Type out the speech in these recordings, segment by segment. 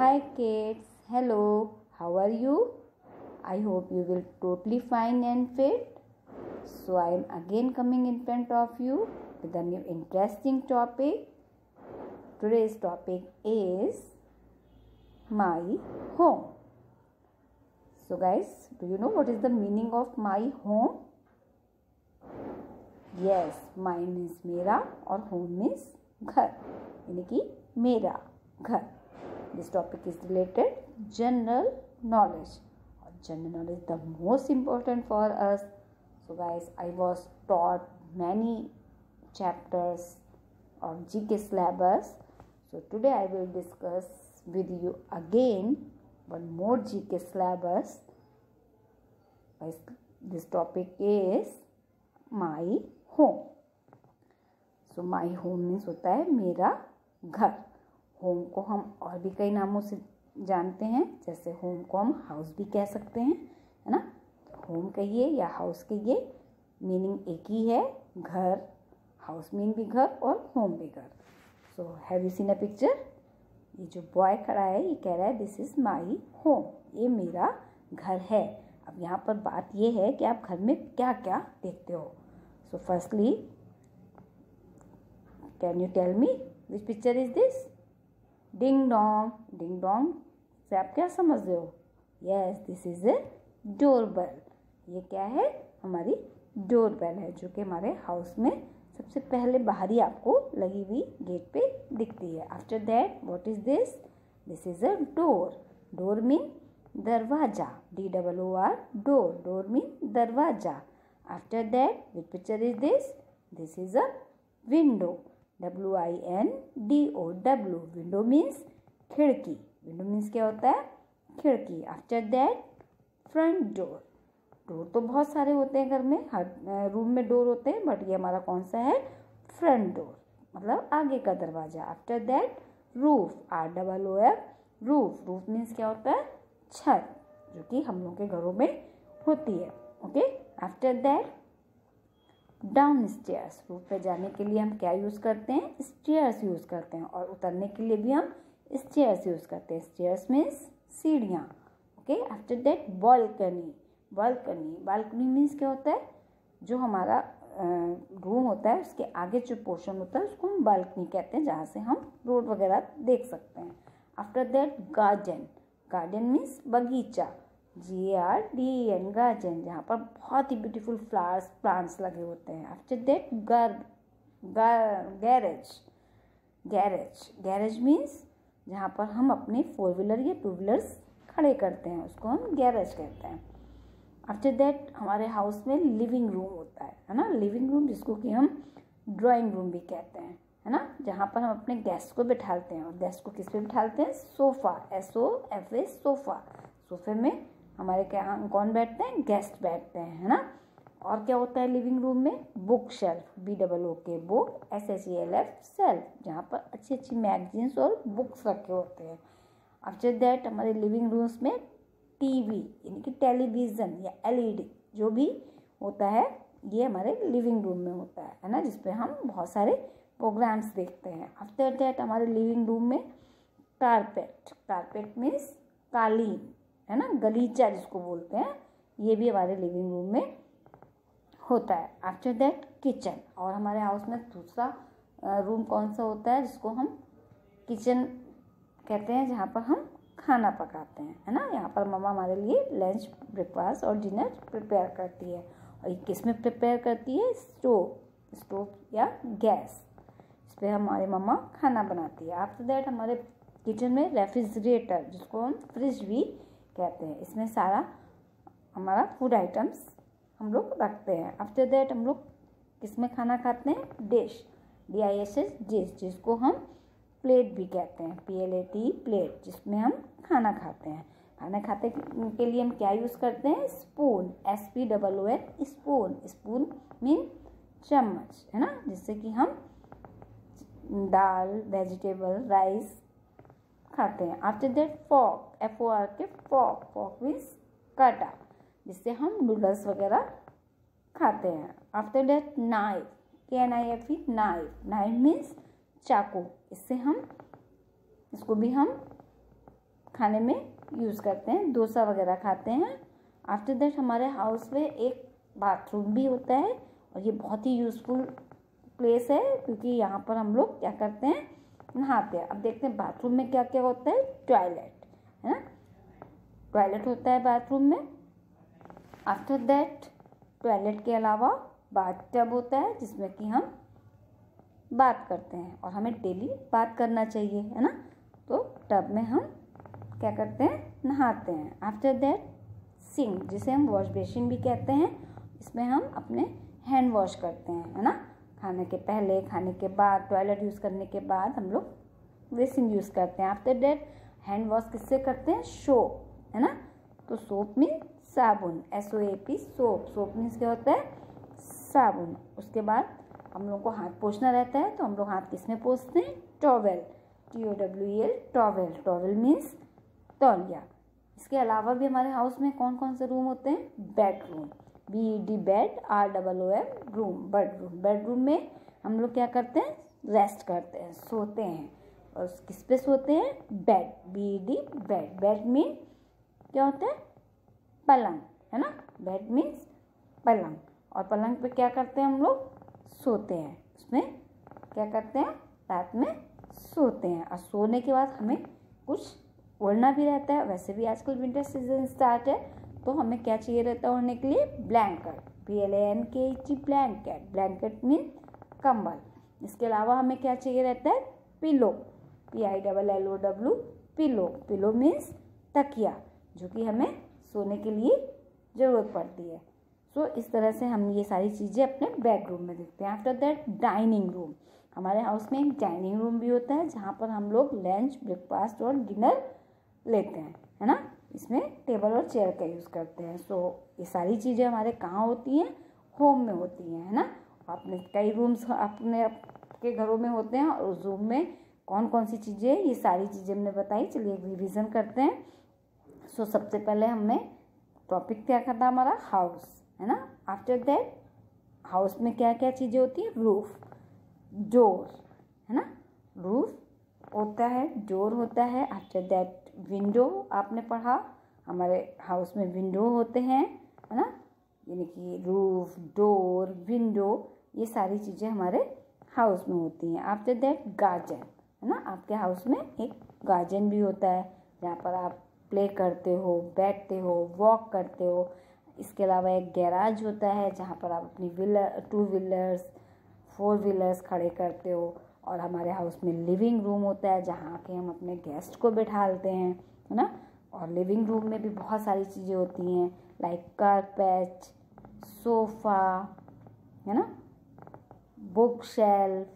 Hi kids, hello, how are you? I hope you will totally fine and fit. So I am again coming in front of you with a new interesting topic. Today's topic is my home. So guys, do you know what is the meaning of my home? Yes, my means मेरा और home means घर, यानी कि मेरा घर. This topic is related general knowledge. General knowledge is the most important for us. So guys, I was taught many chapters of GK syllabus. So today I will discuss with you again one more GK syllabus. Guys, this topic is my home. So my home means होता है मेरा घर. Home को हम और भी कई नामों से जानते हैं, जैसे होम को हम हाउस भी कह सकते हैं, है ना. होम कहिए या हाउस कहिए, मीनिंग एक ही है, घर. हाउस मीन भी घर और होम भी घर. So have you seen a picture? ये जो बॉय खड़ा है ये कह रहा है दिस इज़ माई होम, ये मेरा घर है. अब यहाँ पर बात ये है कि आप घर में क्या क्या देखते हो. So firstly can you tell me which picture is this? Ding dong. Ding dong से आप क्या समझते हो? Yes, this is a doorbell. ये क्या है? हमारी डोरबेल है, जो कि हमारे हाउस में सबसे पहले बाहर ही आपको लगी हुई गेट पे दिखती है. After that what is this? This is a door. Door mean दरवाजा. DOOR door. डोर मीन दरवाजा. After that which picture is this? This is a window. WINDO. Window means खिड़की. विंडो मीन्स क्या होता है? खिड़की. After that front door. Door तो बहुत सारे होते हैं घर में, हर रूम में डोर होते हैं, बट ये हमारा कौन सा है? फ्रंट डोर, मतलब आगे का दरवाजा. After that roof. ROOF roof. Roof means क्या होता है? छत, जो कि हम लोग के घरों में होती है. Okay. After that downstairs. Roof पे जाने के लिए हम क्या यूज़ करते हैं? स्टेयर्स यूज़ करते हैं. और उतरने के लिए भी हम स्टेयर्स यूज़ करते हैं. स्टेयर्स मीन्स सीढ़ियाँ. Okay. After that balcony. Balcony. Balcony means क्या होता है? जो हमारा रूम होता है उसके आगे जो पोर्शन होता है उसको हम बालकनी कहते हैं, जहाँ से हम रोड वगैरह देख सकते हैं. After that garden. Garden means बगीचा. GARDEN गार्डन, जहाँ पर बहुत ही ब्यूटीफुल फ्लावर्स प्लांट्स लगे होते हैं. After that garage. Garage. Garage means जहाँ पर हम अपने 4 व्हीलर या 2 व्हीलर्स खड़े करते हैं, उसको हम गैरेज कहते हैं. आफ्टर दैट हमारे हाउस में लिविंग रूम होता है ना. लिविंग रूम, जिसको कि हम ड्राइंग रूम भी कहते हैं, है ना, जहाँ पर हम अपने गेस्ट को बिठाते हैं. और गेस्ट को किस पे बिठाते हैं? सोफ़ा. SOFA sofa. सोफे में हमारे क्या कौन बैठते हैं? गेस्ट बैठते हैं, है ना. और क्या होता है लिविंग रूम में? Bookshelf. BOOK book. SHELF shelf, जहाँ पर अच्छी अच्छी मैगजीन्स और बुक्स रखे होते हैं. आफ्टर दैट हमारे लिविंग रूम्स में टीवी, यानी कि टेलीविज़न या LED जो भी होता है, ये हमारे लिविंग रूम में होता है ना, जिसपे हम बहुत सारे प्रोग्राम्स देखते हैं. आफ्टर दैट हमारे लिविंग रूम में कारपेट. कारपेट मीन्स कालीन, है ना, गलीचा जिसको बोलते हैं, ये भी हमारे लिविंग रूम में होता है. After that kitchen. और हमारे हाउस में दूसरा रूम कौन सा होता है जिसको हम किचन कहते हैं, जहाँ पर हम खाना पकाते हैं, है ना. यहाँ पर मम्मा हमारे लिए लंच, ब्रेकफास्ट और डिनर प्रिपेयर करती है. और ये किस में प्रिपेयर करती है? स्टोव या गैस. इस पर हमारी मम्मा खाना बनाती है. आफ्टर दैट हमारे किचन में रेफ्रिजरेटर, जिसको हम फ्रिज भी कहते हैं, इसमें सारा हमारा फूड आइटम्स हम लोग रखते हैं. आफ्टर दैट हम लोग किस में खाना खाते हैं? डिश. DISH डिश, जिसको हम प्लेट भी कहते हैं. PLATE प्लेट, जिसमें हम खाना खाते हैं. खाना खाते के लिए हम क्या यूज़ करते हैं? Spoon. SPOON spoon. Spoon mean चम्मच, है ना, जिससे कि हम दाल, वेजिटेबल, राइस खाते हैं. After that fork. FORK fork. Fork means काटा, जिससे हम नूडल्स वगैरह खाते हैं. After that knife. KNIFE knife. Knife means चाकू. इससे हम इसको भी हम खाने में यूज़ करते हैं, डोसा वगैरह खाते हैं। आफ्टर दैट हमारे हाउस में एक बाथरूम भी होता है और ये बहुत ही यूज़फुल प्लेस है क्योंकि यहाँ पर हम लोग क्या करते हैं, नहाते हैं। अब देखते हैं बाथरूम में क्या क्या होता है। टॉयलेट है ना, टॉयलेट होता है बाथरूम में। आफ्टर दैट टॉयलेट के अलावा बाथ टब होता है जिसमें कि हम बात करते हैं और हमें डेली बात करना चाहिए, है ना। तो टब में हम क्या करते हैं, नहाते हैं। आफ्टर दैट सिंक, जिसे हम वॉश बेसिन भी कहते हैं, इसमें हम अपने हैंड वॉश करते हैं, है ना। खाने के पहले, खाने के बाद, टॉयलेट यूज़ करने के बाद हम लोग बेसिन यूज़ करते हैं। आफ्टर दैट हैंड वॉश किससे करते हैं, सोप, है ना। तो सोप मीन साबुन, SOAP, सोप। सोप मीन्स क्या होता है, साबुन। उसके बाद हम लोग को हाथ पोंछना रहता है, तो हम लोग हाथ किस में पोंछते हैं, towel, TOWEL, towel. Towel means तौलिया। इसके अलावा भी हमारे हाउस में कौन कौन से रूम होते हैं, bedroom, BED, bed, ROOM, room, bedroom. Bedroom में हम लोग क्या करते हैं, रेस्ट करते हैं, सोते हैं। और किस पे सोते हैं, bed, BED, bed. Bed mean क्या होता है, पलंग, है ना। बेड मीन्स पलंग। और पलंग पे क्या करते हैं, हम लोग सोते हैं। उसमें क्या करते हैं, रात में सोते हैं। और सोने के बाद हमें कुछ ओढ़ना भी रहता है। वैसे भी आजकल विंटर सीजन स्टार्ट है, तो हमें क्या चाहिए रहता है ओढ़ने के लिए, blanket, BLANKET, blanket. Blanket mean कंबल। इसके अलावा हमें क्या चाहिए रहता है, pillow, PILLOW, pillow. Pillow means तकिया, जो कि हमें सोने के लिए ज़रूरत पड़ती है। सो इस तरह से हम ये सारी चीज़ें अपने बेडरूम में देखते हैं। आफ्टर दैट डाइनिंग रूम, हमारे हाउस में एक डाइनिंग रूम भी होता है जहाँ पर हम लोग लंच, ब्रेकफास्ट और डिनर लेते हैं, है ना। इसमें टेबल और चेयर का यूज़ करते हैं। सो ये सारी चीज़ें हमारे कहाँ होती हैं, होम में होती हैं, है ना। अपने कई रूम्स अपने आपके घरों में होते हैं और उस रूम में कौन कौन सी चीज़ें, ये सारी चीज़ें हमने बताई। चलिए एक रिविज़न करते हैं। सो सबसे पहले हमने टॉपिक क्या था हमारा, हाउस, है ना। आफ्टर दैट हाउस में क्या क्या चीज़ें होती हैं, रूफ, डोर, है ना। रूफ होता है, डोर होता है। आफ्टर दैट विंडो, आपने पढ़ा, हमारे हाउस में विंडो होते हैं, है ना। यानी कि रूफ, डोर, विंडो, ये सारी चीज़ें हमारे हाउस में होती हैं। आफ्टर दैट गार्डन, है ना। आपके हाउस में एक गार्डन भी होता है जहाँ पर आप प्ले करते हो, बैठते हो, वॉक करते हो। इसके अलावा एक गैराज होता है जहाँ पर आप अपनी 2 व्हीलर्स, 4 व्हीलर्स खड़े करते हो। और हमारे हाउस में लिविंग रूम होता है जहाँ के हम अपने गेस्ट को बिठालते हैं, है ना। और लिविंग रूम में भी बहुत सारी चीज़ें होती हैं, लाइक कारपेट, सोफ़ा, है ना, बुक शेल्फ,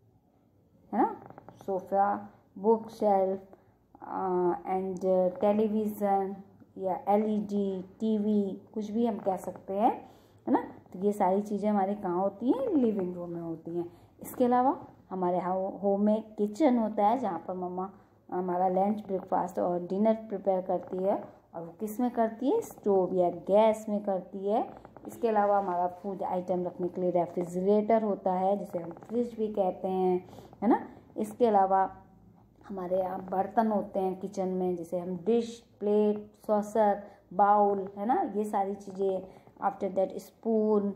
है ना, sofa, bookshelf and television या LED, TV, कुछ भी हम कह सकते हैं, है ना। तो ये सारी चीज़ें हमारे कहाँ होती हैं, लिविंग रूम में होती हैं। इसके अलावा हमारे होम में किचन होता है जहाँ पर मम्मा हमारा लंच, ब्रेकफास्ट और डिनर प्रिपेयर करती है। और वो किस में करती है, स्टोव या गैस में करती है। इसके अलावा हमारा फूड आइटम रखने के लिए रेफ्रिजरेटर होता है जिसे हम फ्रिज भी कहते हैं, है ना। इसके अलावा हमारे यहाँ बर्तन होते हैं किचन में, जिसे हम डिश, प्लेट, सॉसर, बाउल, है ना, ये सारी चीज़ें। After that spoon,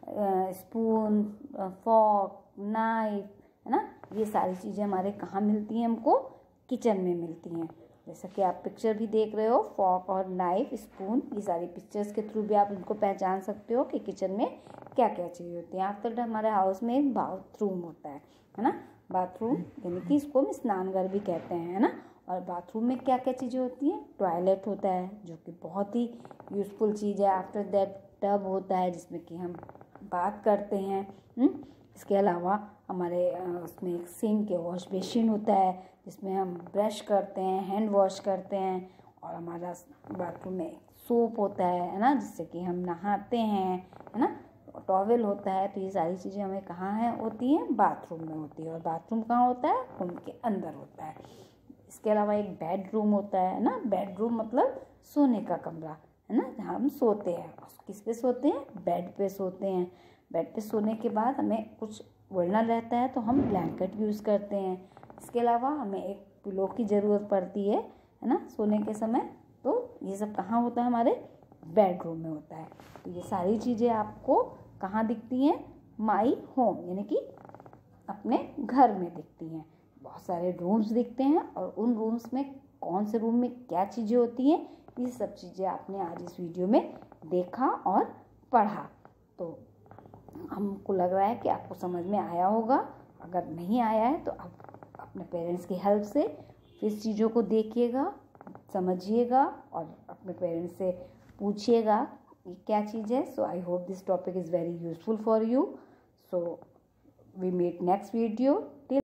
fork, knife, है ना, ये सारी चीज़ें हमारे कहाँ मिलती हैं, हमको किचन में मिलती हैं। जैसा कि आप पिक्चर भी देख रहे हो, फॉर्क और नाइफ, स्पून, ये सारी पिक्चर्स के थ्रू भी आप इनको पहचान सकते हो कि किचन में क्या क्या चीज़ें होती हैं। आफ्टर दैट हमारे हाउस में एक बाथरूम होता है ना। बाथरूम यानी कि इसको हम स्नानघर भी कहते हैं, है ना। और बाथरूम में क्या क्या चीज़ें होती हैं, टॉयलेट होता है जो कि बहुत ही यूज़फुल चीज़ है। आफ्टर दैट टब होता है जिसमें कि हम बात करते हैं। इसके अलावा हमारे उसमें एक सिंक या वॉश बेसिन होता है जिसमें हम ब्रश करते हैं, हैंड वॉश करते हैं। और हमारा बाथरूम में सोप होता है ना, जिससे कि हम नहाते हैं, है ना। टॉवेल होता है। तो ये सारी चीज़ें हमें कहाँ है होती हैं, बाथरूम में होती है। और बाथरूम कहाँ होता है, रूम के अंदर होता है। इसके अलावा एक बेडरूम होता है ना। बेडरूम मतलब सोने का कमरा, है ना, जहाँ हम सोते हैं। किस पे सोते हैं, बेड पे सोते हैं। बेड पे सोने के बाद हमें कुछ ओढ़ना रहता है तो हम ब्लैंकेट यूज़ करते हैं। इसके अलावा हमें एक पिलो की ज़रूरत पड़ती है है ना, सोने के समय। तो ये सब कहाँ होता है, हमारे बेडरूम में होता है। तो ये सारी चीज़ें आपको कहाँ दिखती हैं, माई होम यानी कि अपने घर में दिखती हैं। बहुत सारे रूम्स दिखते हैं और उन रूम्स में कौन से रूम में क्या चीज़ें होती हैं, ये सब चीज़ें आपने आज इस वीडियो में देखा और पढ़ा। तो हमको लग रहा है कि आपको समझ में आया होगा। अगर नहीं आया है तो आप अपने पेरेंट्स की हेल्प से फिर चीज़ों को देखिएगा, समझिएगा और अपने पेरेंट्स से पूछिएगा ये क्या चीज़ है। So I hope this topic is very useful for you. So we meet next video.